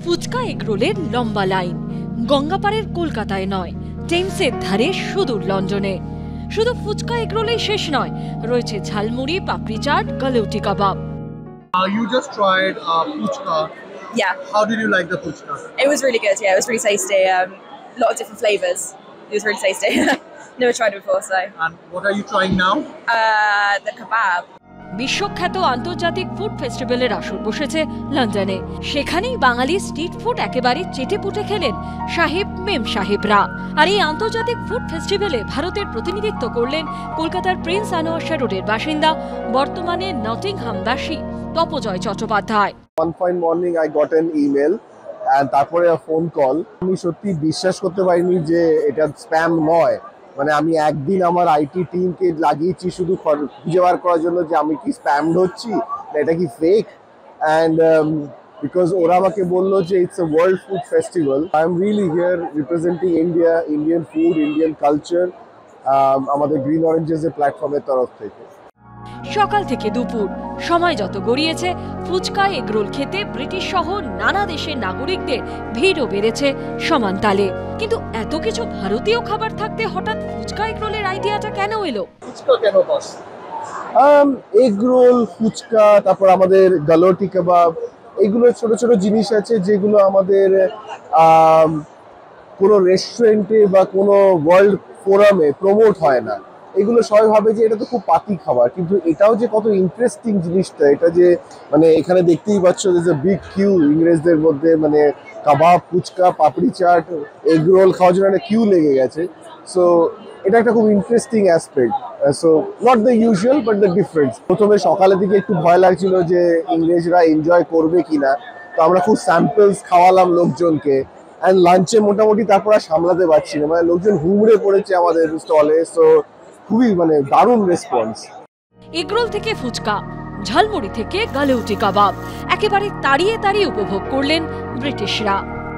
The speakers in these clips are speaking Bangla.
ফুচকা এগরোলের লম্বা লাইন গঙ্গাপাড়ের কলকাতায় নয়, টেমসের ধারে সুদূর লন্ডনে। শুধু ফুচকা এগরোলেই শেষ নয়, রয়েছে ঝালমুড়ি, পাপড়ি চাট, গালেউটি কাবাব। You just tried fuchka. Yeah. How did you like the fuchka? It was really good. Yeah, it was really tasty. A lot of different flavors. It was really tasty. Never tried it before, so. And what are you trying now? The kebab. বিশ্বখ্যাত আন্তর্জাতিক ফুড ফেস্টিভ্যালের আসর বসেছে লন্ডনে। সেখানেই বাঙালি স্ট্রিট ফুড একেবারে চেটেপুটে খেলেন সাহেব মেম সাহেবরা। আর এই আন্তর্জাতিক ফুড ফেস্টিভ্যালে ভারতের প্রতিনিধিত্ব করলেন কলকাতার প্রিন্স আনোয়ার রোডের বাসিন্দা, বর্তমানে নটিংহামবাসী তপজয় Chattopadhyay. One fine morning I got an email and তারপরে a phone call. আমি সত্যি বিশ্বাস করতে পারিনি যে এটা স্প্যাম নয়। মানে আমি একদিন আমার আইটি টিমকে লাগিয়েছি শুধু খুঁজে বার করার জন্য যে আমি কি স্প্যামড হচ্ছি না এটা কি ফেক। অ্যান্ড বিকজ ওরা আমাকে বললো যে it's a world food festival. I am really here representing India, Indian food, Indian culture, আমাদের গ্রিন অরেঞ্জেস এর প্ল্যাটফর্মের তরফ থেকে। সকাল থেকে দুপুর সময় যত গড়িয়েছে, ফুচকা এগরোল খেতে ব্রিটিশ সহ নানা দেশের নাগরিকদের ভিড়ও বেড়েছে সমান তালে। কিন্তু এত কিছু ভারতীয় খাবার থাকতে হঠাৎ ফুচকা এগরোলের আইডিয়াটা কেন এলো? ফুচকা কেন বস? এগরোল, ফুচকা, তারপর আমাদের গালেউটি কাবাব, এগুলো ছোট ছোট জিনিস আছে যেগুলো আমাদের কোনো রেস্টুরেন্টে বা কোনো ওয়ার্ল্ড ফোরামে প্রমোট হয় না। এগুলো সবাই ভাবে যে এটা তো খুব পাতি খাবার, কিন্তু এটাও যে কত ইন্টারেস্টিং জিনিসটা, এটা যে মানে এখানে দেখতেই পাচ্ছ বিগ কিউ ইংরেজদের মধ্যে, মানে kebab, fuchka, papdi chaat, egg roll খাওয়ার জন্য একটা কিউ লেগে গেছে। সো এটা একটা খুব interesting aspect. So not the usual but the difference. প্রথমে সকালের দিকে একটু ভয় লাগছিল যে ইংরেজরা এনজয় করবে কিনা, তো আমরা খুব স্যাম্পলস খাওয়ালাম লোকজনকে। অ্যান্ড লাঞ্চে মোটামুটি তারপর আর সামলাতে পারছি না, মানে লোকজন হুমড়ে পড়েছে আমাদের স্টলে। সো খুবই মানে দারুণ রেসপন্স। এগরোল থেকে ফুচকা, ঝালমুড়ি থেকে গালেউটি কাবাব একেবারে তাড়িয়ে তাড়িয়ে উপভোগ করলেন ব্রিটিশরা।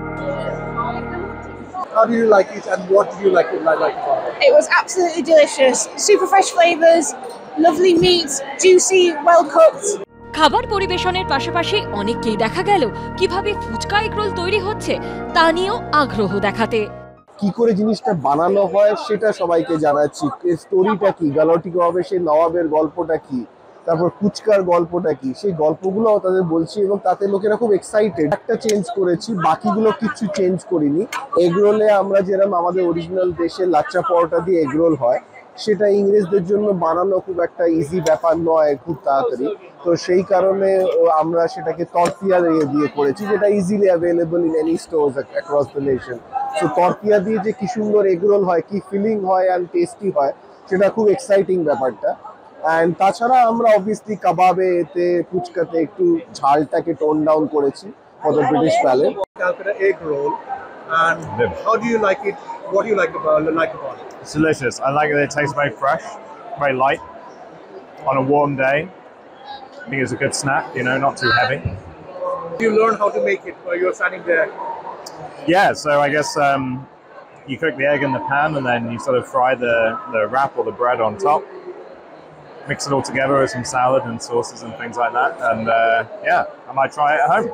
How do you like it and what do you like about it? It was absolutely delicious. Super fresh flavors, lovely meat, juicy, well cooked. খাবার পরিবেশনের পাশাপাশি অনেককেই দেখা গেল কিভাবে ফুচকা এগরোল তৈরি হচ্ছে তা নিয়েও আগ্রহ দেখাতে। কি করে জিনিসটা বানানো হয় সেটা সবাইকে জানাচ্ছি, স্টোরিটা কি, গালেউটি কাবাবের সেই নবাবের গল্পটা কি, তারপর ফুচকার গল্পটা কি, সেই গল্পগুলো তাদের বলছি এবং তাতে লোকেরা খুব এক্সাইটেড। একটা চেঞ্জ করেছি, বাকিগুলো কিছু চেঞ্জ করিনি। এগরোলে আমরা যেরকম আমাদের অরিজিনাল দেশে লাচ্চা পরোটা দিয়ে এগরোল হয়, সেটা ইংরেজদের জন্য বানানো খুব একটা ইজি ব্যাপার নয় খুব তাড়াতাড়ি। তো সেই কারণে আমরা সেটাকে তরতিয়া দিয়ে করেছি, যেটা easily available in any stores across the nation. So tortilla দিয়ে যে কি সুন্দর এগরোল হয়, কি ফিলিং হয় অ্যান্ড টেস্টি হয়, সেটা খুব এক্সাইটিং ব্যাপারটা। অ্যান্ড তাছাড়া আমরা অবভিয়াসলি কাবাবে, এতে ফুচকাতে একটু ঝালটাকে টোন ডাউন করেছি for the British palate. Calcutta egg roll, and how do you like it? What do you like about it? It's delicious. I like that it tastes very fresh, very light on a warm day. I think it's a good snack, not too heavy. You learn how to make it while you're standing there. Yeah, so I guess you cook the egg in the pan and then you sort of fry the wrap or the bread on top. Mix it all together with some salad and sauces and things like that. And I might try it at home.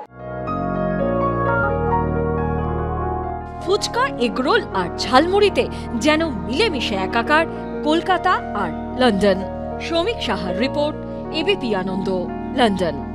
Fuchka, egg roll আর ঝালমুড়িতে যেন মিলেমিশে একাকার কলকাতা আর লন্ডন। শ্রমিক সাহার রিপোর্ট, এবিপি আনন্দ, লন্ডন।